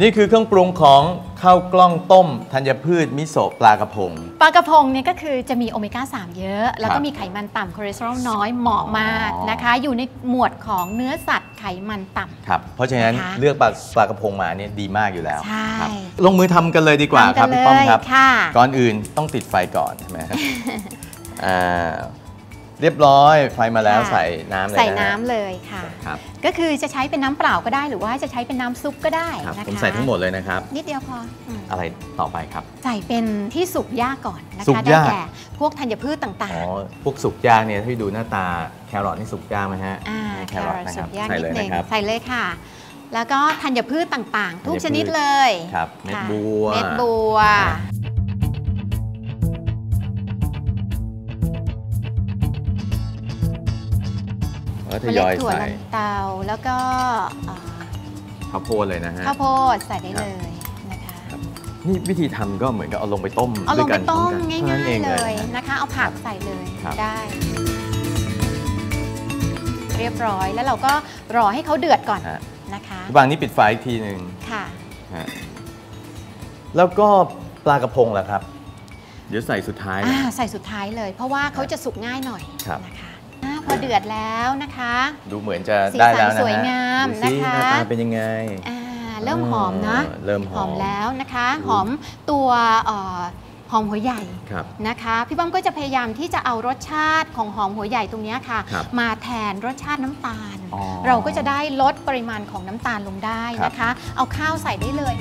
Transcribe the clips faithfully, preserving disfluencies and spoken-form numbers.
นี่คือเครื่องปรุงของข้าวกล้องต้มธัญพืชมิโซะปลากระพงปลากระพงเนี่ยก็คือจะมีโอเมก้าสามเยอะแล้วก็มีไขมันต่ำคอเลสเตอรอลน้อยเหมาะมากนะคะอยู่ในหมวดของเนื้อสัตว์ไขมันต่ำครับเพราะฉะนั้นเลือกปลาปลากระพงมาเนี่ยดีมากอยู่แล้วใช่ลงมือทำกันเลยดีกว่าครับพี่ป้อมครับก่อนอื่นต้องติดไฟก่อนใช่ไหมครับอ่าเรียบร้อยไฟมาแล้วใส่น้ำเลยใส่น้ำเลยค่ะก็คือจะใช้เป็นน้ำเปล่าก็ได้หรือว่าจะใช้เป็นน้ำซุปก็ได้นะคะผมใส่ทั้งหมดเลยนะครับนิดเดียวพออะไรต่อไปครับใส่เป็นที่สุกยากก่อนนะคะได้แก่พวกธัญพืชต่างๆอ๋อพวกสุกยากเนี่ยที่ดูหน้าตาแครอทนี่สุกยากไหมฮะแครอทนะครับใส่เลยนะครับใส่เลยค่ะแล้วก็ธัญพืชต่างๆทุกชนิดเลยครับเม็ดบัวเม็ดบัวทยอยใส่เตาแล้วก็ข้าวโพดเลยนะฮะข้าวโพดใส่ได้เลยนะคะนี่วิธีทำก็เหมือนกับเอาลงไปต้มเอาลงไปต้มง่ายๆเลยนะคะเอาผักใส่เลยได้เรียบร้อยแล้วเราก็รอให้เขาเดือดก่อนนะคะบางนี้ปิดไฟอีกทีหนึ่งค่ะแล้วก็ปลากระพงล่ะครับเดี๋ยวใส่สุดท้ายใส่สุดท้ายเลยเพราะว่าเขาจะสุกง่ายหน่อยนะคะพอเดือดแล้วนะคะดูเหมือนจะได้แล้วนะสวยงามนะคะหน้าตาเป็นยังไงเริ่มหอมนะเริ่มหอมแล้วนะคะหอมตัวหอมหัวใหญ่นะคะพี่ป้อมก็จะพยายามที่จะเอารสชาติของหอมหัวใหญ่ตรงนี้ค่ะมาแทนรสชาติน้ำตาลเราก็จะได้ลดปริมาณของน้ำตาลลงได้นะคะเอาข้าวใส่ได้เลย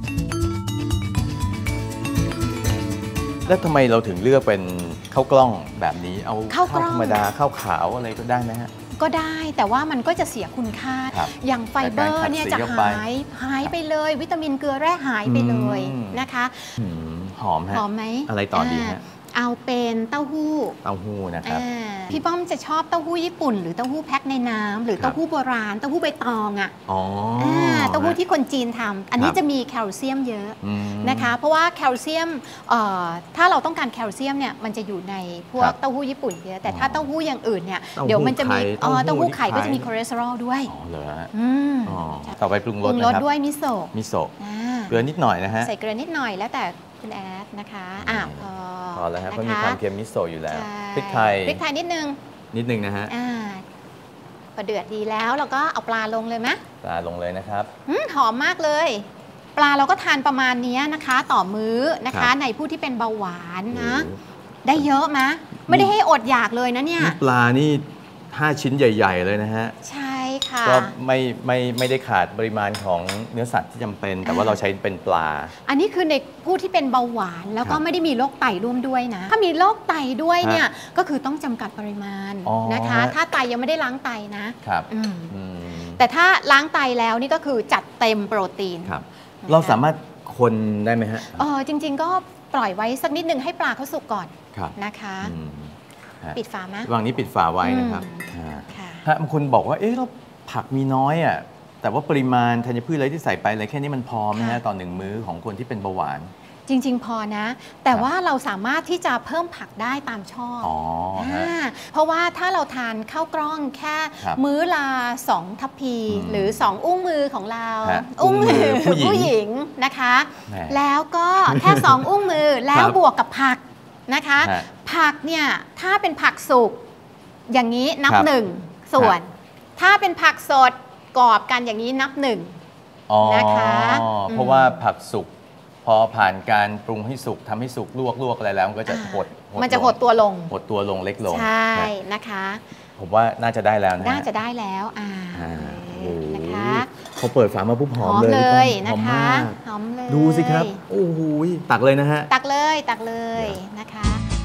แล้วทำไมเราถึงเลือกเป็นข้าวกล้องแบบนี้เอาข้าวธรรมดาข้าวขาวอะไรก็ได้ไหมฮะก็ได้แต่ว่ามันก็จะเสียคุณค่าอย่างไฟเบอร์เนี่ยจะหายหายไปเลยวิตามินเกลือแร่หายไปเลยนะคะหอมฮะหอมไหมอะไรต่อดีฮะเอาเป็นเต้าหู้เต้าหู้นะครับพี่ป้อมจะชอบเต้าหู้ญี่ปุ่นหรือเต้าหู้แพ็คในน้ำหรือเต้าหู้โบราณเต้าหู้ใบตองอ่ะเต้าหู้ที่คนจีนทำอันนี้จะมีแคลเซียมเยอะนะคะเพราะว่าแคลเซียมถ้าเราต้องการแคลเซียมเนี่ยมันจะอยู่ในพวกเต้าหู้ญี่ปุ่นเยอะแต่ถ้าเต้าหู้อย่างอื่นเนี่ยเดี๋ยวมันจะมีเต้าหู้ไข่ก็จะมีคอเลสเตอรอลด้วยต่อไปปรุงรสนะครับด้วยมิโซะมิโซะเกลือนิดหน่อยนะฮะใส่เกลือนิดหน่อยแล้วแต่คุณแอดนะคะอ่าพอพอแล้วครับเพราะมีความเค็มมิโซะอยู่แล้วพริกไทยพริกไทยนิดนึงนิดนึงนะฮะอ่าพอเดือดดีแล้วเราก็เอาปลาลงเลยไหมปลาลงเลยนะครับหอมมากเลยปลาเราก็ทานประมาณนี้นะคะต่อมื้อนะคะในผู้ที่เป็นเบาหวานนะได้เยอะไหมไม่ได้ให้อดอยากเลยนะเนี่ยปลานี่ห้าชิ้นใหญ่ๆเลยนะฮะใช่ค่ะก็ไม่ไม่ไม่ได้ขาดปริมาณของเนื้อสัตว์ที่จำเป็นแต่ว่าเราใช้เป็นปลาอันนี้คือในผู้ที่เป็นเบาหวานแล้วก็ไม่ได้มีโรคไตร่วมด้วยนะถ้ามีโรคไตด้วยเนี่ยก็คือต้องจำกัดปริมาณนะคะถ้าไตยังไม่ได้ล้างไตนะครับแต่ถ้าล้างไตแล้วนี่ก็คือจัดเต็มโปรตีนเราสามารถคนได้ไหมฮะเออจริงๆก็ปล่อยไว้สักนิดนึงให้ปลาเขาสุกก่อนนะคะปิดฝาไหมวางนี้ปิดฝาไว้นะครับฮะบางคนบอกว่าเอ๊ะเราผักมีน้อยอ่ะแต่ว่าปริมาณธัญพืชอะไรที่ใส่ไปอะไรแค่นี้มันพอไหมฮะต่อหนึ่งมื้อของคนที่เป็นเบาหวานจริงๆพอนะแต่ว่าเราสามารถที่จะเพิ่มผักได้ตามชอบเพราะว่าถ้าเราทานข้าวกล้องแค่มื้อละสองทัพพีหรือสองอุ้งมือของเราอุ้งมือผู้หญิงนะคะแล้วก็แค่สองอุ้งมือแล้วบวกกับผักนะคะผักเนี่ยถ้าเป็นผักสุกอย่างนี้นับหนึ่งส่วนถ้าเป็นผักสดกรอบกันอย่างนี้นับหนึ่งนะคะเพราะว่าผักสุกพอผ่านการปรุงให้สุกทำให้สุกลวกลวกอะไรแล้วมันก็จะหดมันจะหดตัวลงหดตัวลงเล็กลงใช่นะคะผมว่าน่าจะได้แล้วนะน่าจะได้แล้วอ่านะคะพอเปิดฝามาปุ๊บหอมเลยนะคะหอมเลยดูสิครับโอ้โหตักเลยนะฮะตักเลยตักเลยนะคะ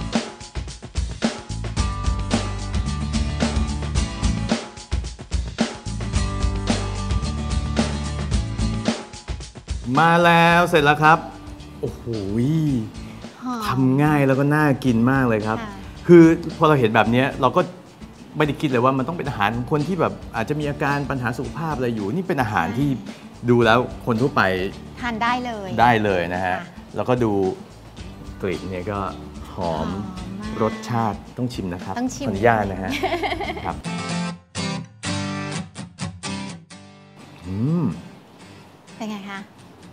มาแล้วเสร็จแล้วครับโอ้โหทำง่ายแล้วก็น่ากินมากเลยครับคือพอเราเห็นแบบนี้เราก็ไม่ได้คิดเลยว่ามันต้องเป็นอาหารของคนที่แบบอาจจะมีอาการปัญหาสุขภาพอะไรอยู่นี่เป็นอาหารที่ดูแล้วคนทั่วไปทานได้เลยได้เลยนะฮะแล้วก็ดูกลิ่นเนี่ยก็หอมรสชาติต้องชิมนะครับต้องชิมขออนุญาตนะฮะครับอืมเป็นไงคะ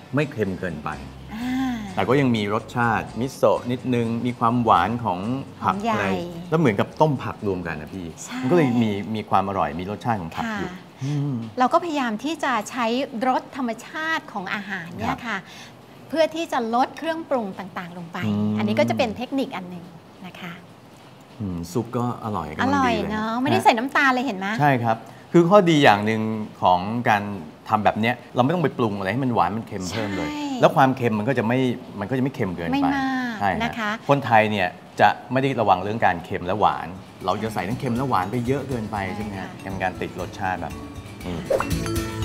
ไม่เค็มเกินไปแต่ก็ยังมีรสชาติมิโซะนิดนึงมีความหวานของผักอะไรแล้วเหมือนกับต้มผักรวมกันนะพี่มันก็เลยมีมีความอร่อยมีรสชาติของผักอยู่เราก็พยายามที่จะใช้รสธรรมชาติของอาหารเนี่ยค่ะเพื่อที่จะลดเครื่องปรุงต่างๆลงไป อันนี้ก็จะเป็นเทคนิคอันหนึ่งนะคะซุปก็อร่อยอร่อยเนาะไม่ได้ใส่น้ำตาลเลยเห็นไหมใช่ครับคือข้อดีอย่างหนึ่งของการทำแบบนี้เราไม่ต้องไปปรุงอะไรให้มันหวานมันเค็มเพิ่มเลยแล้วความเค็มมันก็จะไม่มันก็จะไม่เค็มเกินไปไม่มากนะคะคนไทยเนี่ยจะไม่ได้ระวังเรื่องการเค็มและหวานเราจะใส่ทั้งเค็มและหวานไปเยอะเกินไปใช่ไหมครับการติดรสชาติแบบนี้